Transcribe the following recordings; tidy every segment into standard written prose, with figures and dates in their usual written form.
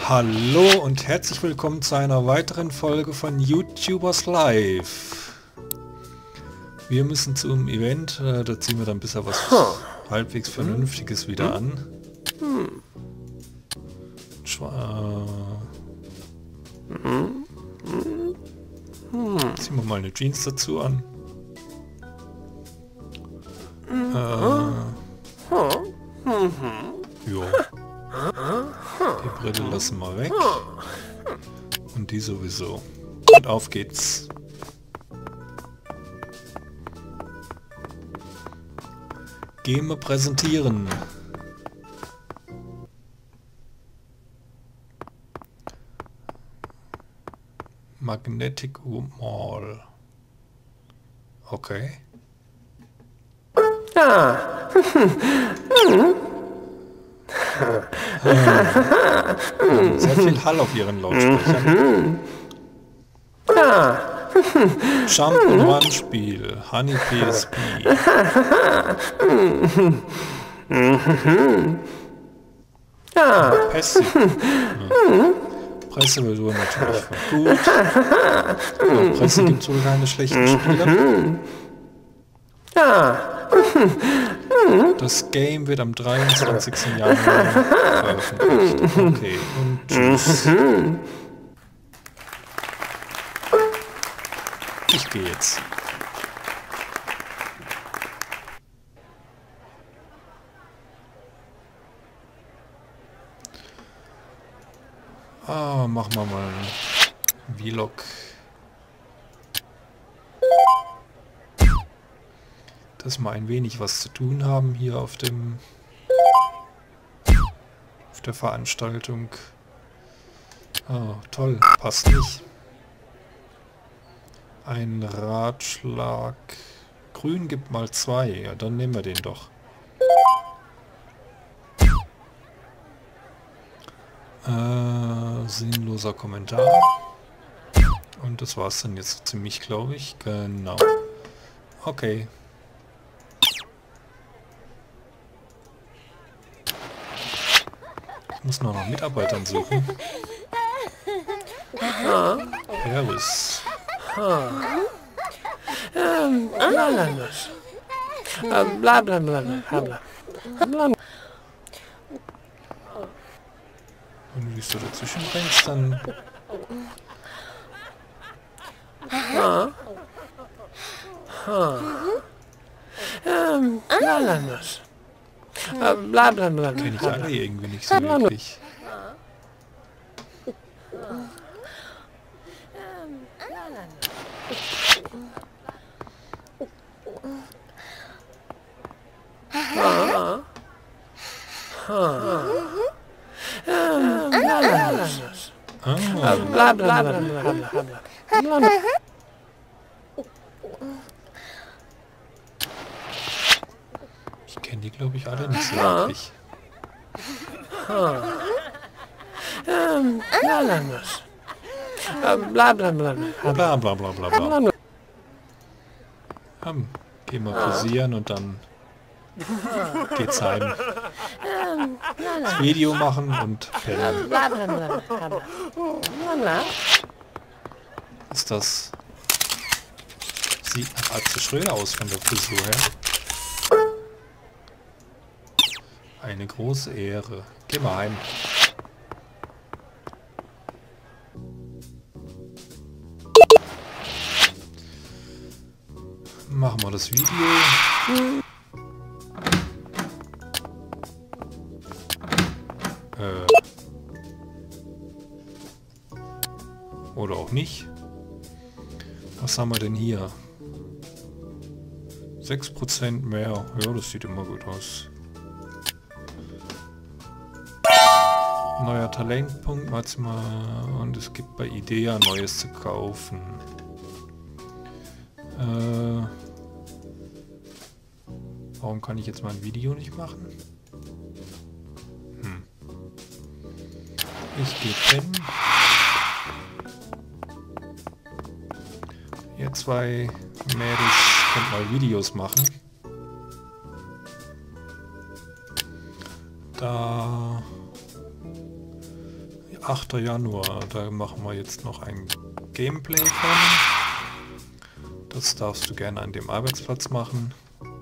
Hallo und herzlich willkommen zu einer weiteren Folge von YouTubers Live. Wir müssen zum Event, da ziehen wir dann bisher was halbwegs Vernünftiges wieder an. Ziehen wir mal eine Jeans dazu an. Jo. Die Brille lassen wir weg. Und die sowieso. Und auf geht's. Gehen wir präsentieren. Magnetic Mall. Okay. Sehr viel Hall auf ihren Lautsprechern. Jump-and-Run-Spiel. Honey PSP. Passive. Presseversion natürlich gut. In der Presse gibt es wohl keine schlechten Spiele. Das Game wird am 23. Januar veröffentlicht. Okay, und tschüss. Ich gehe jetzt. Machen wir mal einen Vlog. Dass wir ein wenig was zu tun haben hier auf der Veranstaltung. Oh, toll, passt nicht. Ein Ratschlag. Grün gibt mal 2. Ja, dann nehmen wir den doch. Sinnloser Kommentar. Und das war's dann jetzt ziemlich, glaube ich. Genau. Okay. Ich muss noch nach Mitarbeitern suchen. Servus. Wenn du dich so dazwischen bringst, dann... Kenne ich alle irgendwie nicht so wirklich. Ich kenne die, glaube ich, alle nicht so wirklich. Bla bla bla bla. Gehen wir posieren und dann geht's heim. Das Video machen und pennen. Ist das... Sieht nach Atze Schröder aus von der Frisur her. Eine große Ehre. Geh mal heim. Machen wir das Video. Oder auch nicht. Was haben wir denn hier? 6% mehr. Ja, das sieht immer gut aus. Neuer Talentpunkt, maximal. Und es gibt bei Idea Neues zu kaufen. Warum kann ich jetzt mal ein Video nicht machen? Ich gehe pennen. Ihr zwei Mädels könnt mal Videos machen. Da 8. Januar. Da machen wir jetzt noch ein Gameplay von. Das darfst du gerne an dem Arbeitsplatz machen.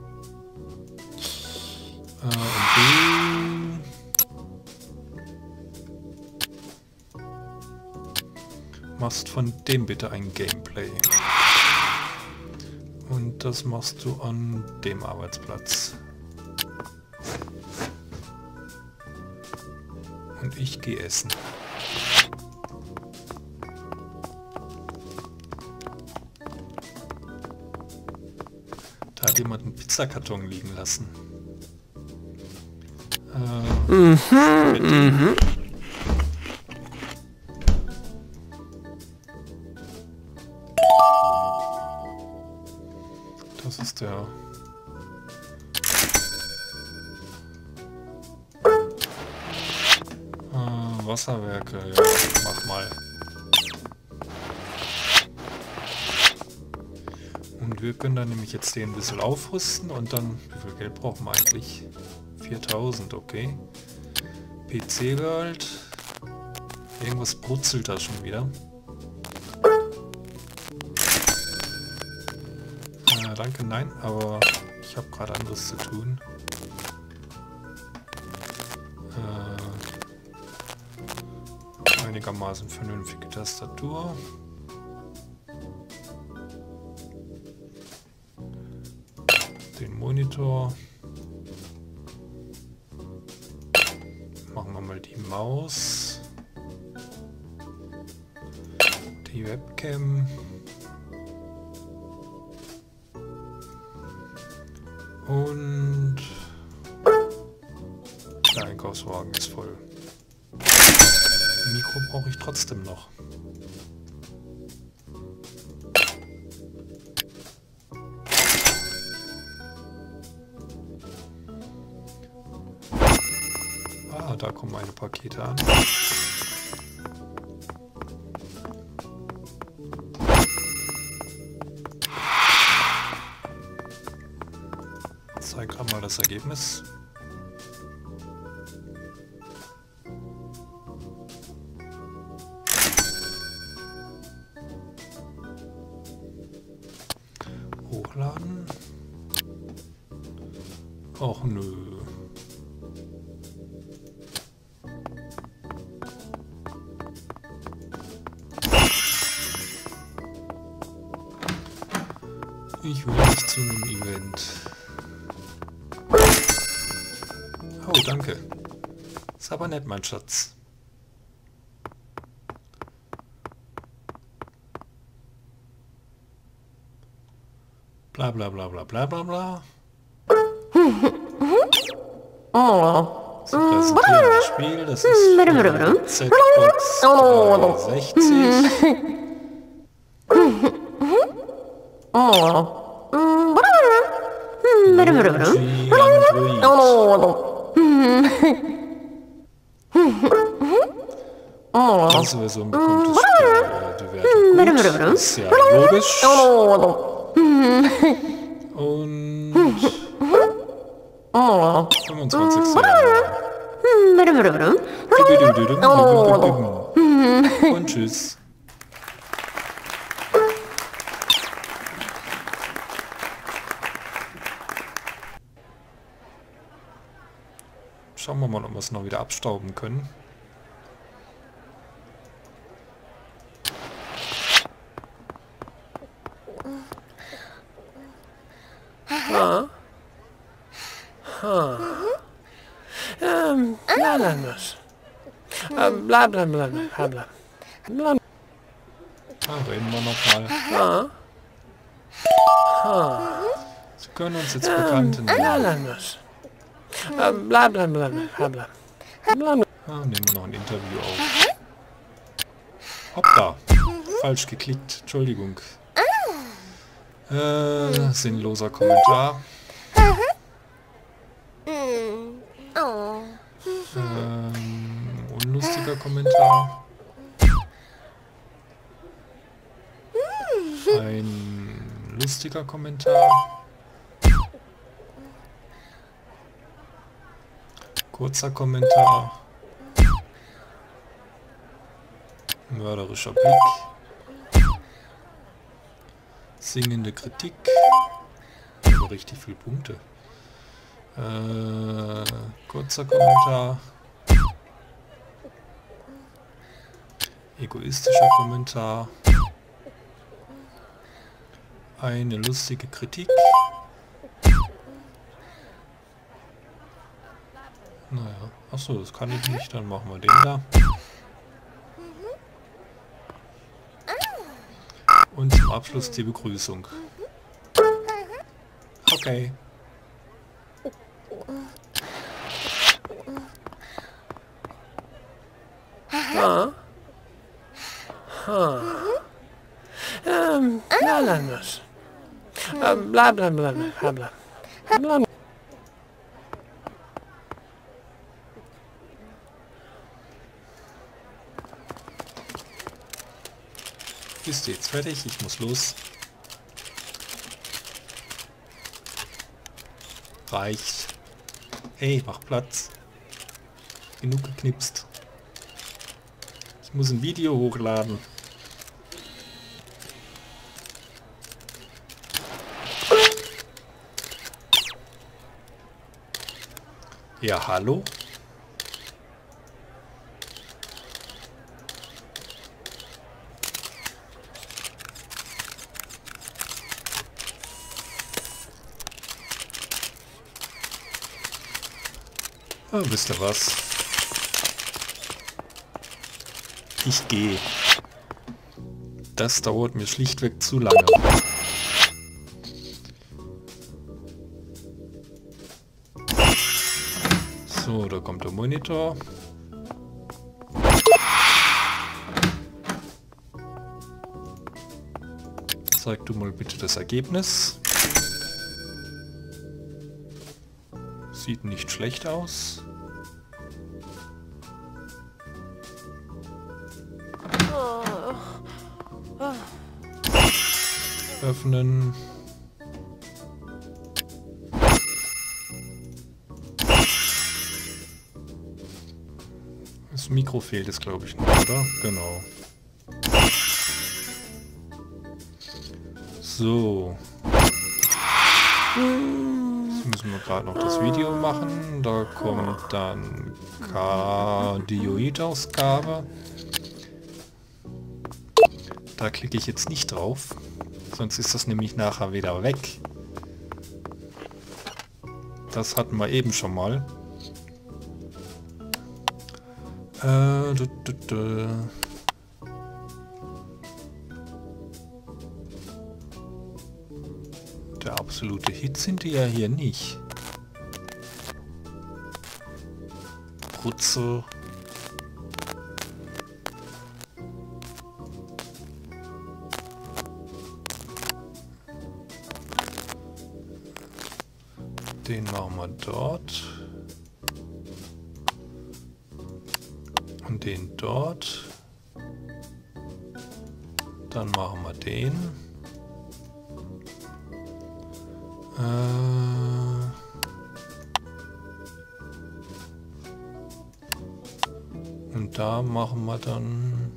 Und du machst von dem bitte ein Gameplay. Und das machst du an dem Arbeitsplatz. Und ich gehe essen. Da hat jemand einen Pizzakarton liegen lassen. Das ist der... Wasserwerke, ja, mach mal. Und wir können dann nämlich jetzt den ein bisschen aufrüsten und dann, wie viel Geld brauchen wir eigentlich? 4000, okay. PC World. Irgendwas brutzelt da schon wieder. Danke, nein, aber ich habe gerade anderes zu tun. Einigermaßen vernünftige Tastatur. Den Monitor. Machen wir mal die Maus. Die Webcam. Und der Einkaufswagen ist voll. Mikro brauche ich trotzdem noch. Ah, da kommen meine Pakete an. Zeig gerade mal das Ergebnis. Hochladen. Och nö. Ich will nicht zu einem Event. Oh, danke. Ist aber nett, mein Schatz. Bla bla bla bla bla bla bla. Sie präsentieren das Spiel, das ist für die Z-Box 360. Also Version bekommt das Spiel die Wertung gut. Ist ja logisch. Und 25. Januar. Und tschüss. Schauen wir mal, ob wir es noch wieder abstauben können. Bla bla bla bla bla. Reden wir nochmal. Sie können uns jetzt Bekannte nennen. Bla bla bla bla bla. Nehmen wir noch ein Interview auf. Hoppla. Falsch geklickt. Entschuldigung. Sinnloser Kommentar. Unlustiger Kommentar. Ein lustiger Kommentar. Kurzer Kommentar. Mörderischer Blick. Singende Kritik. Aber richtig viele Punkte. Kurzer Kommentar. Egoistischer Kommentar. Eine lustige Kritik. Naja, achso, das kann ich nicht, dann machen wir den da. Und zum Abschluss die Begrüßung. Okay. Bla bla bla bla bla. Bla. Bist du jetzt fertig? Ich muss los. Reicht. Hey, mach Platz. Genug geknipst. Ich muss ein Video hochladen. Ja, hallo? Oh, wisst ihr was? Ich gehe. Das dauert mir schlichtweg zu lange. So, da kommt der Monitor. Zeig du mal bitte das Ergebnis. Sieht nicht schlecht aus. Öffnen. Das Mikro fehlt es, glaube ich, noch, oder? Genau. So. Jetzt müssen wir gerade noch das Video machen. Da kommt dann Cardioid-Ausgabe. Da klicke ich jetzt nicht drauf. Sonst ist das nämlich nachher wieder weg. Das hatten wir eben schon mal. Der absolute Hit sind die ja hier nicht. Brutzel. Den machen wir dort. Und den dort. Dann machen wir den. Und da machen wir dann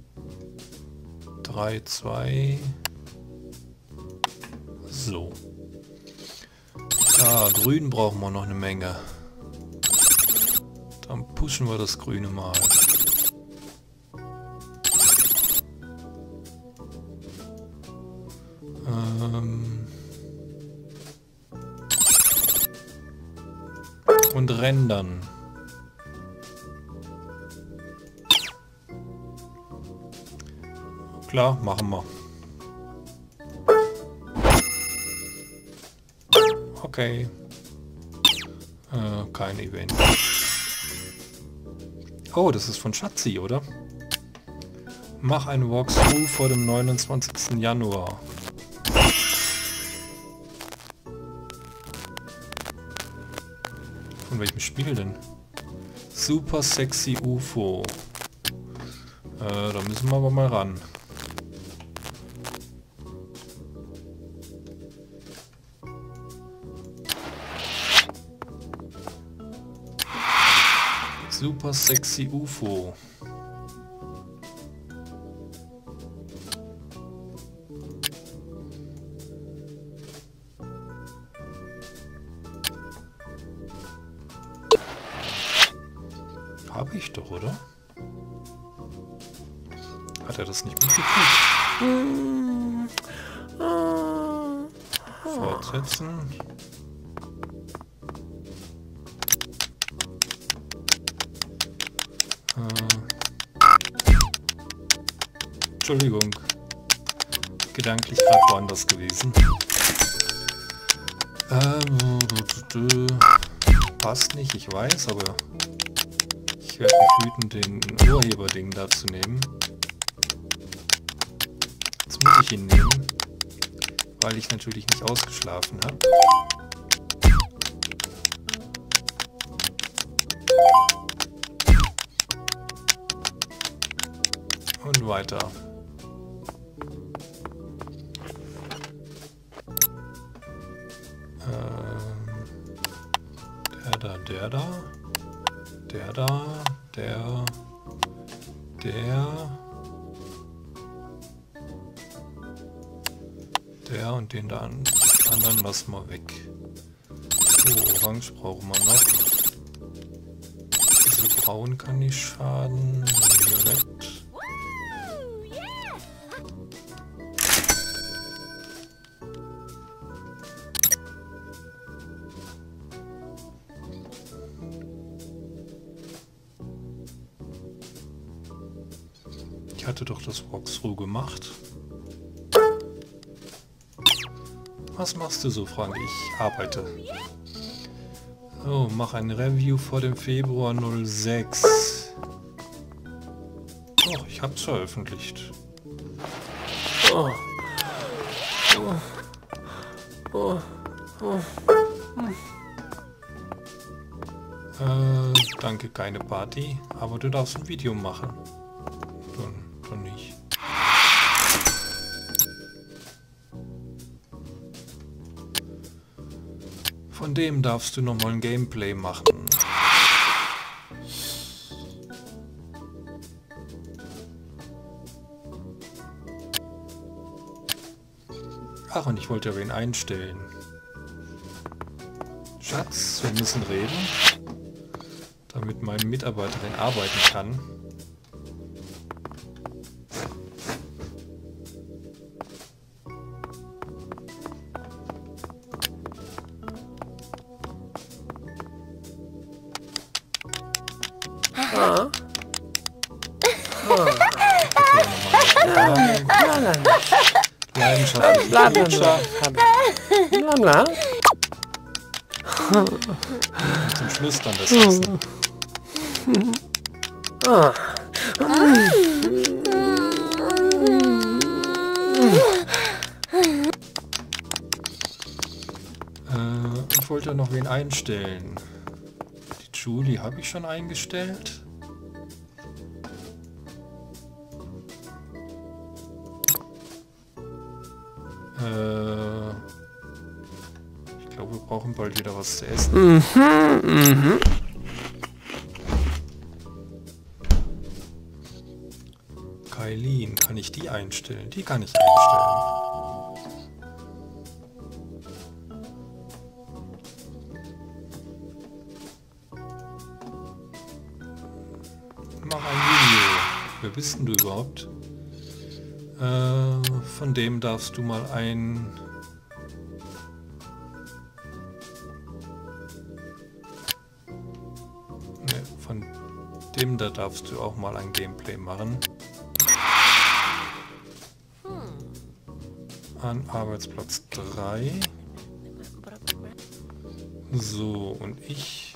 3, 2. So. Da, grün brauchen wir noch eine Menge. Dann pushen wir das Grüne mal. Und rendern. Klar, machen wir. Okay. Kein Event. Oh, das ist von Schatzi, oder? Mach ein Walkthrough vor dem 29. Januar. Von welchem Spiel denn? Super Sexy UFO. Da müssen wir aber mal ran. Super Sexy UFO. Habe ich doch, oder? Hat er das nicht mitgekriegt? Fortsetzen. Entschuldigung. Gedanklich gerade woanders gewesen. Passt nicht, ich weiß, aber ich werde mich hüten, den Urheberding da zu nehmen. Jetzt muss ich ihn nehmen, weil ich natürlich nicht ausgeschlafen habe. Und weiter. Der und den da anderen lassen wir weg. So, Orange brauchen wir noch. Diese Braun kann nicht schaden. Violett. Ich hatte doch das Walkthrough gemacht. Was machst du so, Frank? Ich arbeite. Oh, mach ein Review vor dem Februar 06. Oh, ich hab's veröffentlicht. Oh. Danke, keine Party. Aber du darfst ein Video machen. Dann nicht. Von dem darfst du nochmal ein Gameplay machen. Ach, und ich wollte ja wen einstellen. Schatz, wir müssen reden, damit meine Mitarbeiterin arbeiten kann. Leidenschaftlich. Bla bla bla. Bla bla. Und zum Schluss dann das Essen. Ich wollte ja noch wen einstellen. Die Julie habe ich schon eingestellt. Ich glaube, wir brauchen bald wieder was zu essen. Kailin, kann ich die einstellen? Die kann ich einstellen. Mach ein Video. Wer bist denn du überhaupt? Von dem darfst du mal ein... Ne, von dem da darfst du auch mal ein Gameplay machen. An Arbeitsplatz 3. So, und ich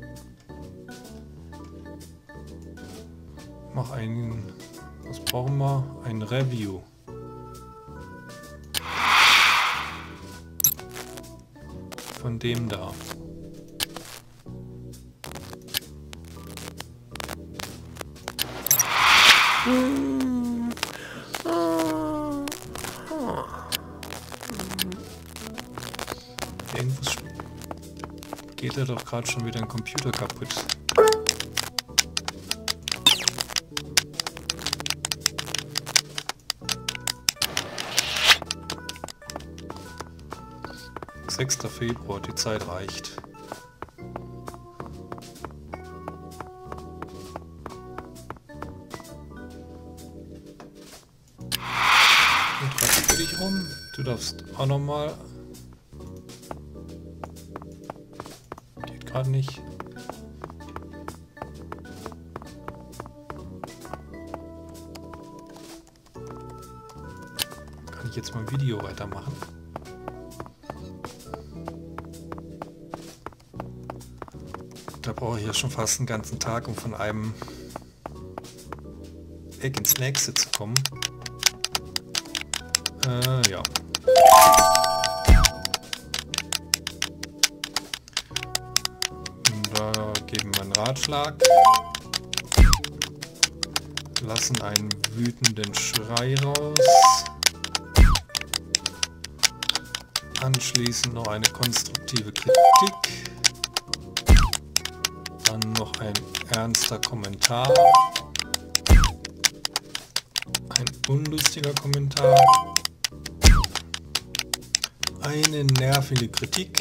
mache ein... Was brauchen wir? Ein Review. Von dem da. Irgendwas geht ja doch gerade schon wieder ein Computer kaputt. Sechster Februar, die Zeit reicht. rum. Du darfst auch nochmal. Geht gerade nicht. Kann ich jetzt mal ein Video weitermachen? Da brauche ich ja schon fast einen ganzen Tag, um von einem Eck ins nächste zu kommen. Ja. Und da geben wir einen Ratschlag. Lassen einen wütenden Schrei raus. Anschließend noch eine konstruktive Kritik. Dann noch ein ernster Kommentar. Ein unlustiger Kommentar. Eine nervige Kritik.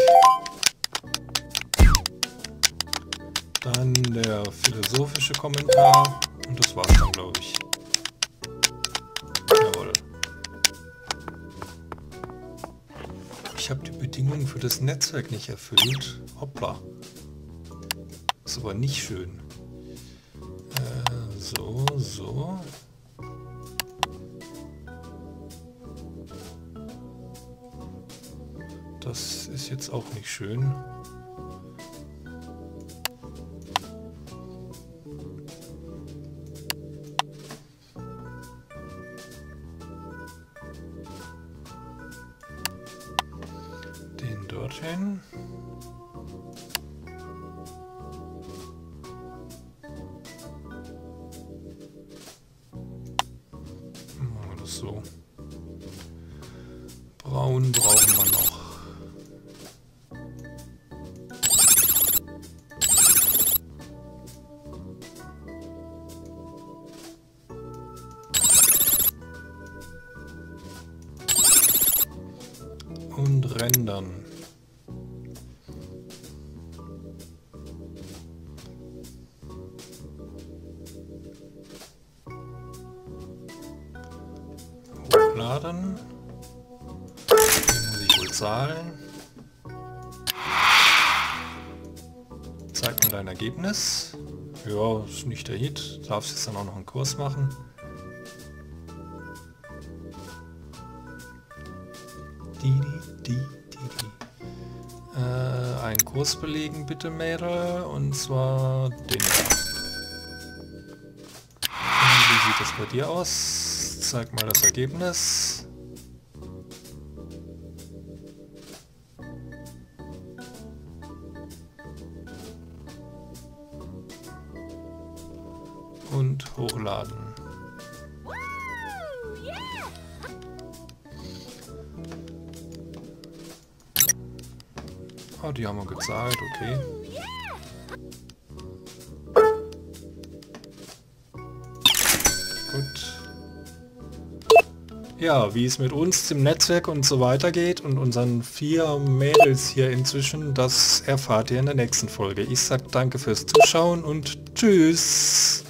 Dann der philosophische Kommentar. Und das war's dann, glaube ich. Jawohl. Ich habe die Bedingungen für das Netzwerk nicht erfüllt. Hoppla. Ist aber nicht schön. So. Das ist jetzt auch nicht schön. Den dorthin. Machen wir das so. Braun brauchen wir noch. Und rendern. Hochladen. Den muss ich wohl zahlen. Zeig mir dein Ergebnis. Ja, ist nicht der Hit. Darfst jetzt dann auch noch einen Kurs machen. Einen Kurs belegen bitte, Mädel, und zwar den da. Und wie sieht das bei dir aus? Zeig mal das Ergebnis. Und hochladen. Oh, die haben wir gezahlt, okay. Gut. Ja, wie es mit uns, dem Netzwerk und so weiter geht und unseren 4 Mädels hier inzwischen, das erfahrt ihr in der nächsten Folge. Ich sag danke fürs Zuschauen und tschüss!